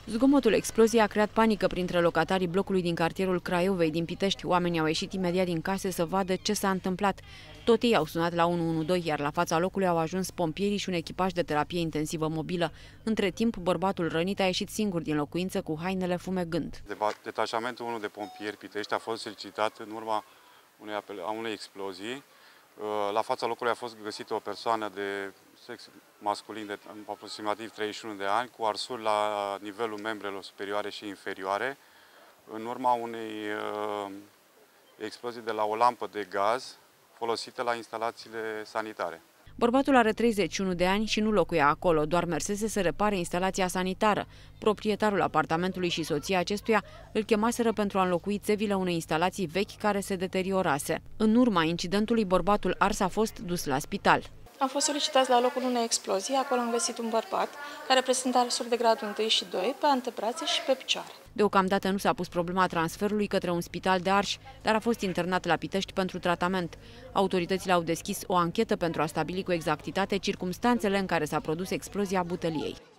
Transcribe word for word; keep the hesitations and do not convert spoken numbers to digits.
Zgomotul exploziei a creat panică printre locatarii blocului din cartierul Craiovei din Pitești. Oamenii au ieșit imediat din case să vadă ce s-a întâmplat. Tot ei au sunat la unu unu doi, iar la fața locului au ajuns pompierii și un echipaj de terapie intensivă mobilă. Între timp, bărbatul rănit a ieșit singur din locuință cu hainele fumegând. Detașamentul unu de pompieri Pitești a fost solicitat în urma unei, a unei explozii. La fața locului a fost găsită o persoană de sex masculin de aproximativ treizeci și unu de ani, cu arsuri la nivelul membrelor superioare și inferioare, în urma unei uh, explozii de la o lampă de gaz folosită la instalațiile sanitare. Bărbatul are treizeci și unu de ani și nu locuia acolo, doar mersese să repare instalația sanitară. Proprietarul apartamentului și soția acestuia îl chemaseră pentru a înlocui țevile unei instalații vechi care se deteriorase. În urma incidentului, bărbatul ars a fost dus la spital. Am fost solicitați la locul unei explozii, acolo am găsit un bărbat care prezenta arsuri de gradul unu și doi pe antebrațe și pe picioare. Deocamdată nu s-a pus problema transferului către un spital de Arș, dar a fost internat la Pitești pentru tratament. Autoritățile au deschis o anchetă pentru a stabili cu exactitate circumstanțele în care s-a produs explozia buteliei.